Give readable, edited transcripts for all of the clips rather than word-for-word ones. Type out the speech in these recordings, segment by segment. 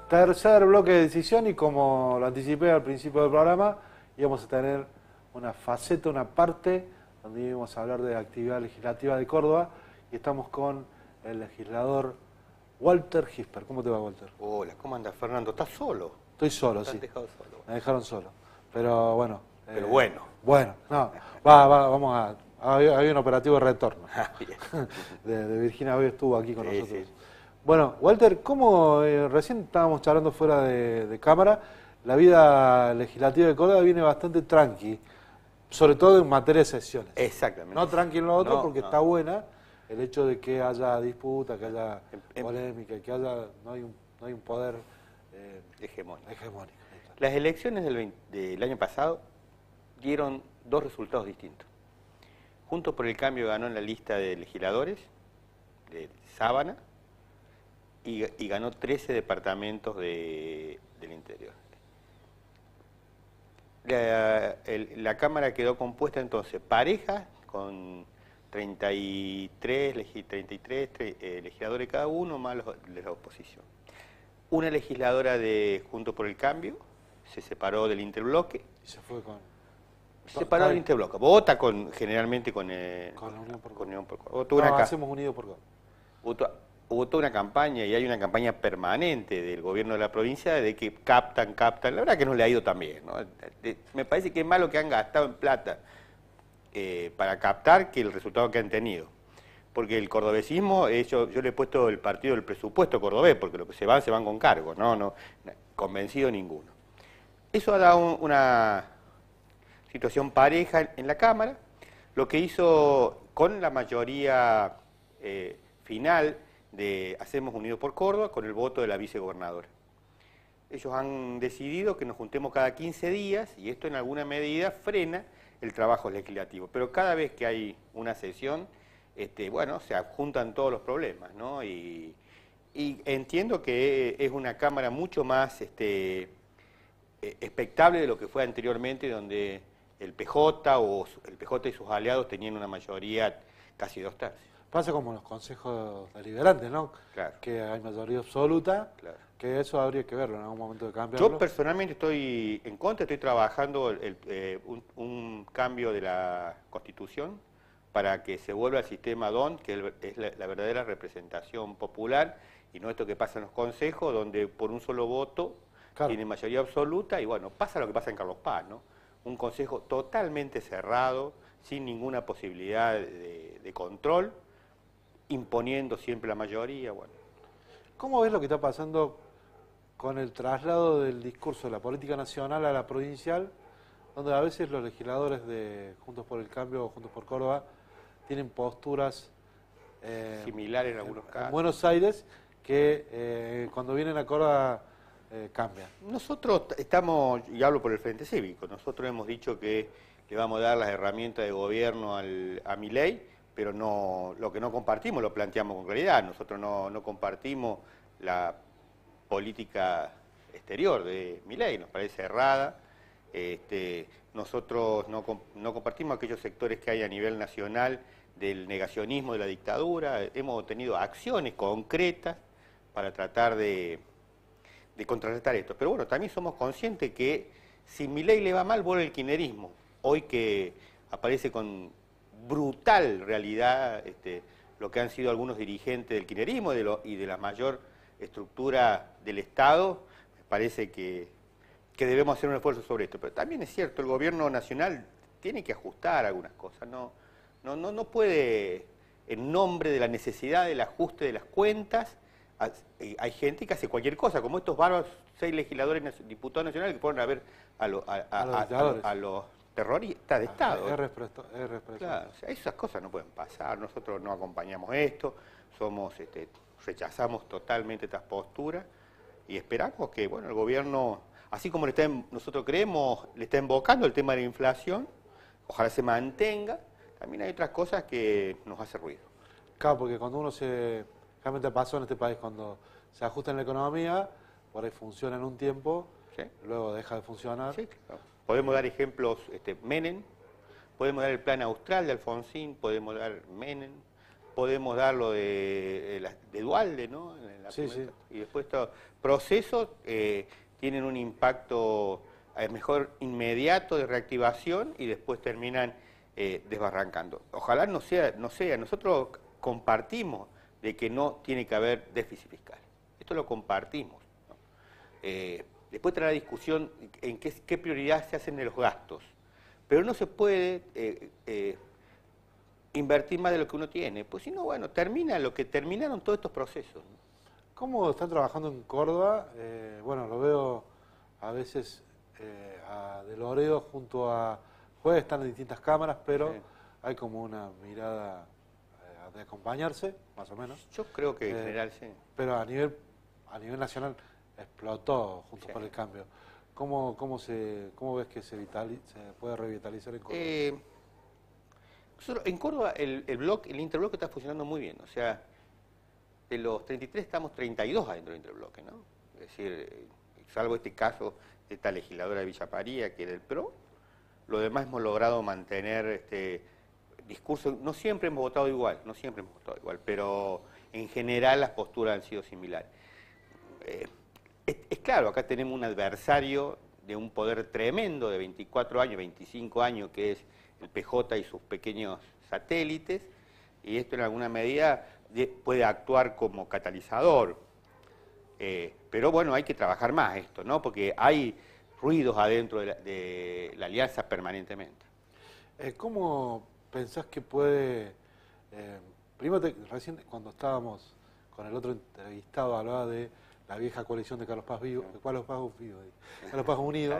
Tercer bloque de decisión y como lo anticipé al principio del programa, íbamos a tener una faceta, una parte donde íbamos a hablar de la actividad legislativa de Córdoba y estamos con el legislador Walter Gisper. ¿Cómo te va, Walter? Hola, ¿cómo andas, Fernando? ¿Estás solo? Estoy solo, ¿Te sí. han dejado solo? Me dejaron solo. Pero bueno. Pero bueno. Bueno, no. Vamos a... Había un operativo de retorno. Bien. de Virginia hoy estuvo aquí con Sí, nosotros. sí. Bueno, Walter, ¿cómo recién estábamos charlando fuera de cámara? La vida legislativa de Córdoba viene bastante tranqui, sobre todo en materia de sesiones. Exactamente. No tranqui en lo otro No, porque no. está buena el hecho de que haya disputa, que haya Em- polémica, que haya no hay un poder Hegemónico. hegemónico. Las elecciones del año pasado dieron dos resultados distintos. Juntos por el Cambio ganó en la lista de legisladores de Sábana y ganó 13 departamentos del interior. La Cámara quedó compuesta entonces pareja con 33 legisladores cada uno, más los de la oposición. Una legisladora de Juntos por el Cambio se separó del interbloque. Y se fue con... Se separó del interbloque. Vota generalmente con la Unión por con Unión por hacemos unido por Córdoba. Hubo toda una campaña, y hay una campaña permanente del gobierno de la provincia de que captan. La verdad que no le ha ido tan bien, ¿no? Me parece que es malo que han gastado en plata para captar que el resultado que han tenido. Porque el cordobesismo, yo le he puesto el partido del presupuesto cordobés, porque lo que se van con cargo, no convencido ninguno. Eso ha dado una situación pareja en la Cámara, lo que hizo con la mayoría final de Hacemos Unidos por Córdoba, con el voto de la vicegobernadora. Ellos han decidido que nos juntemos cada 15 días y esto en alguna medida frena el trabajo legislativo. Pero cada vez que hay una sesión, bueno, se adjuntan todos los problemas, ¿no? Y entiendo que es una Cámara mucho más expectable de lo que fue anteriormente, donde el PJ y sus aliados tenían una mayoría casi 2/3. Pasa como en los consejos deliberantes, ¿no? Claro. Que hay mayoría absoluta, Claro. que eso habría que verlo en algún momento de cambio. Yo personalmente estoy en contra, estoy trabajando un cambio de la Constitución para que se vuelva al sistema DON, que es la verdadera representación popular, y no esto que pasa en los consejos, donde por un solo voto Claro. tiene mayoría absoluta, y bueno, pasa lo que pasa en Carlos Paz, ¿no? Un consejo totalmente cerrado, sin ninguna posibilidad de control, imponiendo siempre la mayoría, bueno. ¿Cómo ves lo que está pasando con el traslado del discurso de la política nacional a la provincial, donde a veces los legisladores de Juntos por el Cambio o Juntos por Córdoba tienen posturas Similar en algunos casos. en Buenos Aires que cuando vienen a Córdoba cambian? Nosotros estamos, y hablo por el Frente Cívico, nosotros hemos dicho que le vamos a dar las herramientas de gobierno a Milei, pero lo que no compartimos lo planteamos con claridad. Nosotros no compartimos la política exterior de Milei, nos parece errada. Nosotros no compartimos aquellos sectores que hay a nivel nacional del negacionismo de la dictadura. Hemos tenido acciones concretas para tratar de contrarrestar esto. Pero bueno, también somos conscientes que si Milei le va mal, vuelve el kirchnerismo. Hoy que aparece con brutal realidad lo que han sido algunos dirigentes del kirchnerismo y de la mayor estructura del Estado, me parece que debemos hacer un esfuerzo sobre esto. Pero también es cierto, el gobierno nacional tiene que ajustar algunas cosas. No puede, en nombre de la necesidad del ajuste de las cuentas, hay gente que hace cualquier cosa, como estos bárbaros 6 legisladores, diputados nacionales que fueron a ver a los terroristas de Estado. Claro, o sea, esas cosas no pueden pasar. Nosotros no acompañamos esto, rechazamos totalmente estas posturas y esperamos que, bueno, el gobierno, así como nosotros creemos, le está invocando el tema de la inflación, ojalá se mantenga. También hay otras cosas que nos hacen ruido. Claro, porque cuando realmente pasó en este país, cuando se ajusta en la economía, por ahí funciona en un tiempo, ¿Sí? luego deja de funcionar. Sí, claro. Podemos dar ejemplos, Menem, podemos dar el plan austral de Alfonsín, podemos dar Menem, podemos dar lo de Dualde, ¿no? Sí, sí. Y después estos procesos tienen un impacto a lo mejor inmediato de reactivación y después terminan desbarrancando. Ojalá no sea, nosotros compartimos de que no tiene que haber déficit fiscal. Esto lo compartimos, ¿no? Después trae la discusión en qué prioridad se hacen de los gastos. Pero no se puede invertir más de lo que uno tiene, pues si no, bueno, termina lo que terminaron todos estos procesos, ¿no? ¿Cómo están trabajando en Córdoba? Bueno, lo veo a veces a De Loredo junto a Juez, están en distintas cámaras, pero sí, hay como una mirada de acompañarse, más o menos. Yo creo que en general sí. Pero a nivel nacional explotó junto Sí. con el cambio. ¿Cómo ves que se puede revitalizar en Córdoba? Nosotros, en Córdoba el interbloque está funcionando muy bien, o sea, de los 33 estamos 32 adentro del interbloque, ¿no? Es decir, salvo este caso de esta legisladora de Villa Paría, que es del PRO, lo demás hemos logrado mantener este discurso. No siempre hemos votado igual, pero en general las posturas han sido similares. Es claro, acá tenemos un adversario de un poder tremendo de 24 años, 25 años, que es el PJ y sus pequeños satélites, y esto en alguna medida puede actuar como catalizador. Pero bueno, hay que trabajar más esto, ¿no? Porque hay ruidos adentro de la alianza permanentemente. ¿Cómo pensás que puede... primero, recién cuando estábamos con el otro entrevistado hablaba de la vieja coalición de Carlos Paz Unido,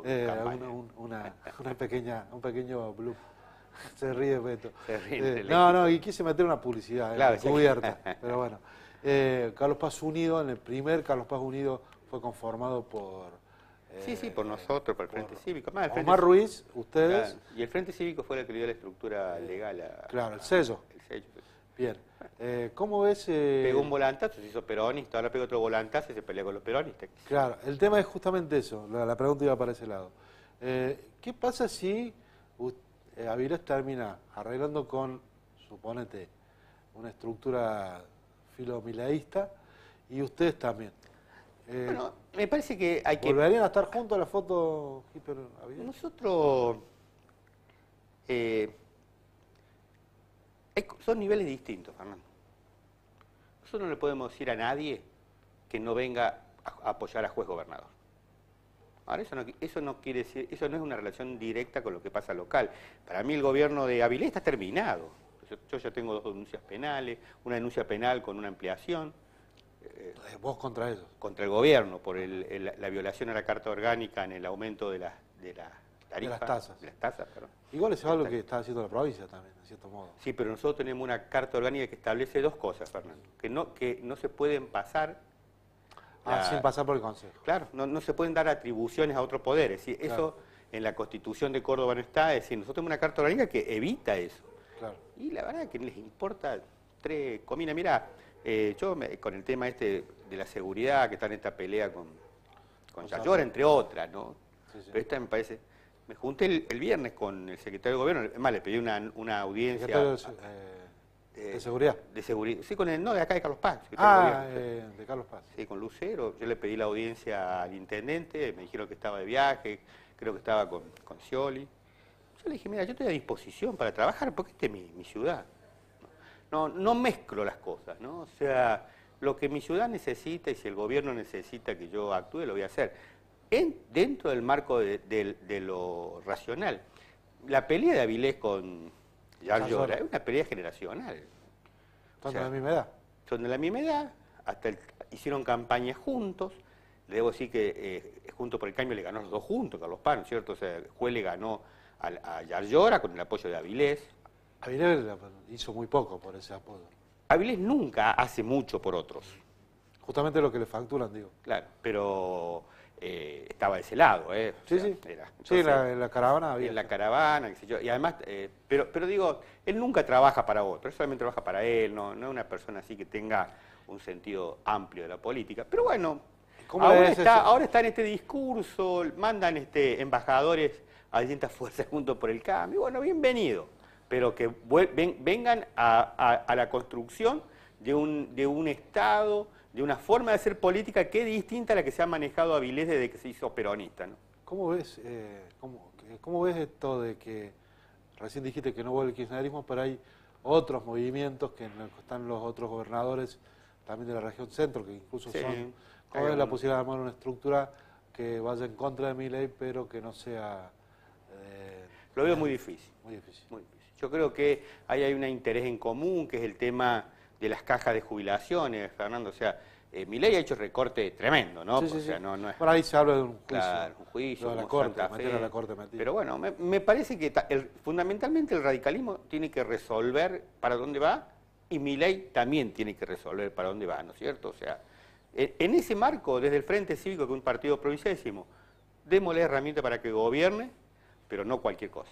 un pequeño bloop. Se ríe Beto. Y quise meter una publicidad claro, cubierta, pero bueno. Carlos Paz Unido, en el primer Carlos Paz Unido fue conformado por... por nosotros, por el Frente Cívico. Más, Omar Ruiz, ustedes... Claro, y el Frente Cívico fue el que le dio la estructura legal claro, el sello. El sello. Bien. ¿Cómo ves...? Pegó un volantazo, se hizo peronista, ahora pegó otro volantazo y se pelea con los peronistas. Claro, el tema es justamente eso, la pregunta iba para ese lado. ¿Qué pasa si Avilés termina arreglando con, suponete, una estructura filomileísta y ustedes también? Bueno, me parece que hay que... ¿Volverían a estar juntos a la foto Hitler-Avilés? Nosotros... son niveles distintos, Fernando. Nosotros no le podemos decir a nadie que no venga a apoyar a juez gobernador. Ahora, eso no quiere decir, eso no es una relación directa con lo que pasa local. Para mí el gobierno de Avilés está terminado. Yo ya tengo 2 denuncias penales, una denuncia penal con una ampliación. ¿Vos contra ellos? Contra el gobierno, por la violación a la Carta Orgánica en el aumento de las tarifas. De las tasas. Perdón. Igual eso es algo que está haciendo la provincia también, de cierto modo. Sí, pero nosotros tenemos una Carta Orgánica que establece 2 cosas, Fernando. Que no se pueden pasar... sin pasar por el Consejo. Claro, no se pueden dar atribuciones a otro poder. Es decir, eso en la Constitución de Córdoba no está. Es decir, nosotros tenemos una Carta Orgánica que evita eso. Claro. Y la verdad es que les importa 3 cominas. Mirá, con el tema de la seguridad, que está en esta pelea con Yayora, entre otras, ¿no? Sí. Pero esta me parece... Me junté el viernes con el secretario de Gobierno, es más, le pedí una audiencia... ¿De seguridad? De seguridad. Sí, de acá de Carlos Paz. De Carlos Paz. Sí, con Lucero. Yo le pedí la audiencia al intendente, me dijeron que estaba de viaje, creo que estaba con Scioli. Yo le dije, mira, yo estoy a disposición para trabajar porque esta es mi ciudad. No mezclo las cosas, ¿no? O sea, lo que mi ciudad necesita y si el gobierno necesita que yo actúe, lo voy a hacer. Dentro del marco de lo racional. La pelea de Avilés con Yayora es una pelea generacional. ¿Son de la misma edad? Son de la misma edad, hicieron campaña juntos. Le debo decir que Juntos por el Cambio le ganó a los 2 juntos, Carlos Paz, ¿no es cierto? O sea, el juez le ganó a Yayora con el apoyo de Avilés. Avilés hizo muy poco por ese apoyo. Avilés nunca hace mucho por otros. Justamente lo que le facturan, digo. Claro, pero estaba de ese lado, ¿eh? Sí, sí. En la caravana había. En la caravana, qué sé yo. Y además, pero digo, él nunca trabaja para otro, él solamente trabaja para él, no es una persona así que tenga un sentido amplio de la política. Pero bueno, ahora está en este discurso, mandan embajadores a distintas fuerzas junto por el cambio. Bueno, bienvenido. pero que vengan a la construcción de un Estado, de una forma de hacer política que es distinta a la que se ha manejado Avilés desde que se hizo peronista, ¿no? ¿Cómo ves, cómo ves esto de que recién dijiste que no vuelve el kirchnerismo, pero hay otros movimientos que están los otros gobernadores también de la región centro, que incluso Sí, son, ¿cómo ves la posibilidad de armar una estructura que vaya en contra de Milei, pero que no sea... Lo veo muy difícil. Muy difícil. Muy difícil. Yo creo que ahí hay un interés en común, que es el tema de las cajas de jubilaciones, Fernando. O sea, Milei ha hecho recorte tremendo, ¿no? Sí, sí, o sea, sí. no es... Por ahí se habla de un juicio. Claro, un juicio, de la como corte, Santa Fe. meter a la corte metido. Pero bueno, me parece que fundamentalmente el radicalismo tiene que resolver para dónde va y Milei también tiene que resolver para dónde va, ¿no es cierto? O sea, en ese marco, desde el Frente Cívico, que es un partido provincial, decimos, démosle herramienta para que gobierne, pero no cualquier cosa.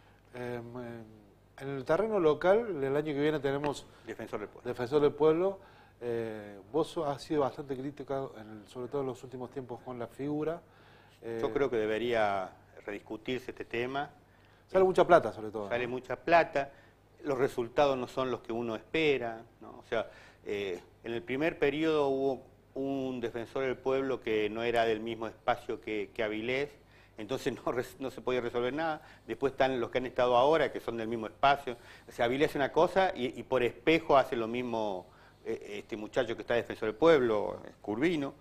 En el terreno local, el año que viene tenemos Defensor del pueblo. Defensor del Pueblo. Vos has sido bastante crítico, sobre todo en los últimos tiempos, con la figura. Yo creo que debería rediscutirse este tema. Sale mucha plata, sobre todo. Sale ¿no? mucha plata, los resultados no son los que uno espera, ¿no? O sea, en el primer periodo hubo un defensor del pueblo que no era del mismo espacio que Avilés, entonces no se podía resolver nada. Después están los que han estado ahora, que son del mismo espacio. O sea, Avilés hace una cosa y por espejo hace lo mismo este muchacho que está defensor del pueblo, Curvino.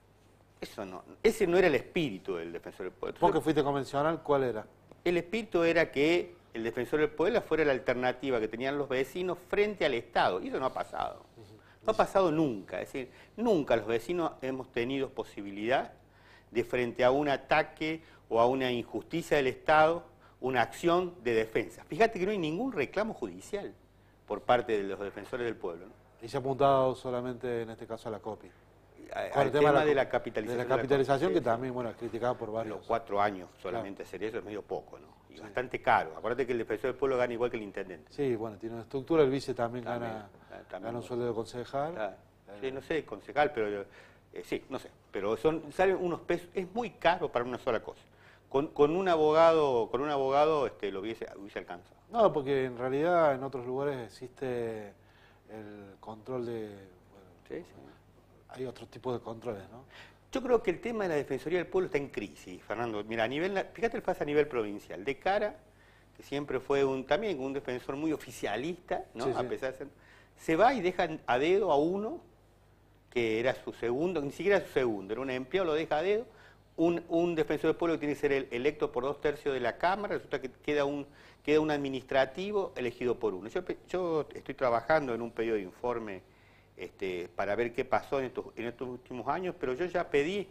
Ese no era el espíritu del defensor del pueblo. Vos que fuiste convencional, ¿cuál era? El espíritu era que el defensor del pueblo fuera la alternativa que tenían los vecinos frente al Estado, y eso no ha pasado. No ha pasado nunca, es decir, nunca los vecinos hemos tenido posibilidad de, frente a un ataque o a una injusticia del Estado, una acción de defensa. Fíjate que no hay ningún reclamo judicial por parte de los defensores del pueblo, ¿no? Y se ha apuntado solamente, en este caso, a la COPI. Al tema de la capitalización. De la capitalización, que también, bueno, es criticada por varios. Los 4 años solamente Claro. hacer eso es medio poco, ¿no? Y bastante caro. Acuérdate que el defensor del pueblo gana igual que el intendente. Sí, bueno, tiene una estructura, el vice también También, gana un sueldo de concejal. Claro. Sí, no sé, concejal, pero sí, no sé. Pero salen unos pesos, es muy caro para una sola cosa. Con un abogado lo hubiese alcanzado. No, porque en realidad en otros lugares existe el control de... Bueno, Sí, sí. hay otros tipos de controles, ¿no? Yo creo que el tema de la Defensoría del Pueblo está en crisis, Fernando. Mira, fíjate el pasa a nivel provincial. De Cara, que siempre fue también un defensor muy oficialista, ¿no? Sí, sí. A pesar de ser, se va y deja a dedo a uno que era su segundo, ni siquiera su segundo, era un empleado, lo deja a dedo. Un defensor del pueblo que tiene que ser electo por 2/3 de la Cámara, resulta que queda un administrativo elegido por uno. Yo estoy trabajando en un pedido de informe para ver qué pasó en estos últimos años, pero yo ya pedí,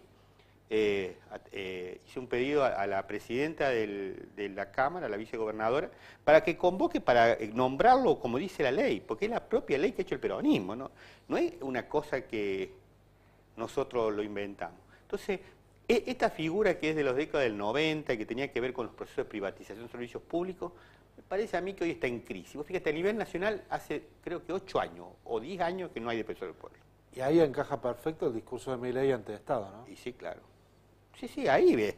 hice un pedido a la presidenta de la Cámara, a la vicegobernadora, para que convoque para nombrarlo como dice la ley, porque es la propia ley que ha hecho el peronismo, ¿no? No es una cosa que nosotros lo inventamos. Entonces, esta figura que es de los décadas del 90 y que tenía que ver con los procesos de privatización de servicios públicos, me parece a mí que hoy está en crisis. Vos fíjate, a nivel nacional hace creo que 8 años o 10 años que no hay defensor del pueblo. Y ahí encaja perfecto el discurso de Milei ante el Estado, ¿no? Y sí, claro. Sí, ahí ve.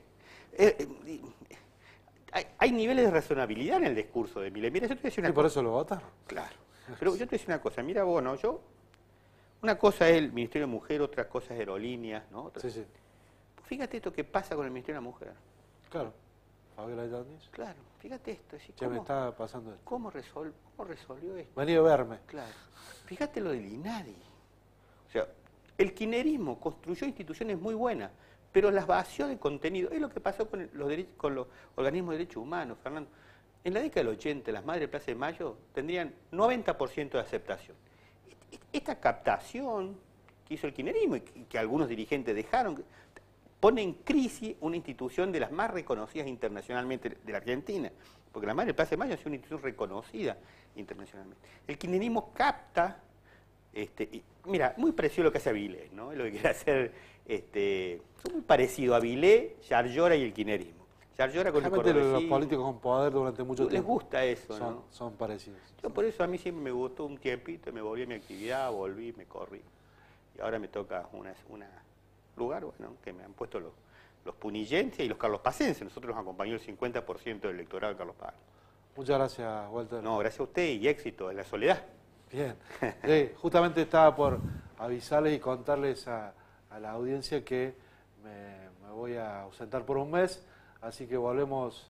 Hay niveles de razonabilidad en el discurso de Milei. Mira, yo te voy a decir una ¿Y por cosa. eso lo votaron? Claro. Pero yo te voy a decir una cosa. Mira vos, ¿no? Una cosa es el Ministerio de Mujer, otra cosa es aerolíneas, ¿no? Sí, sí. Fíjate esto que pasa con el Ministerio de la Mujer. Claro. Fabiola Yáñez. Claro, fíjate esto. Che, me está pasando esto. ¿Cómo resolvió esto? Vení a verme. Claro. Fíjate lo del INADI. O sea, el kirchnerismo construyó instituciones muy buenas, pero las vació de contenido. Es lo que pasó con los organismos de derechos humanos, Fernando. En la década del 80, las madres de Plaza de Mayo tendrían 90% de aceptación. Esta captación que hizo el kirchnerismo y que algunos dirigentes dejaron, pone en crisis una institución de las más reconocidas internacionalmente de la Argentina, porque la Madre de Plaza de Mayo es una institución reconocida internacionalmente. El kirchnerismo capta, mira, muy parecido a lo que hace Avilés, ¿no? Lo que quiere hacer, son muy parecidos a Avilés, Yarlora y el kirchnerismo. Yarlora con Realmente el los políticos con poder durante mucho les tiempo gusta eso, ¿no? Son parecidos. Yo por eso a mí siempre me gustó un tiempito, me volví a mi actividad, volví, me corrí. Y ahora me toca un lugar, bueno, que me han puesto los punillenses y los carlospacenses. Nosotros nos acompañó el 50% del electorado de Carlos Paz. Muchas gracias, Walter. No, gracias a usted y éxito en la soledad. Bien. Justamente estaba por avisarles y contarles a la audiencia que me voy a ausentar por un mes, así que volvemos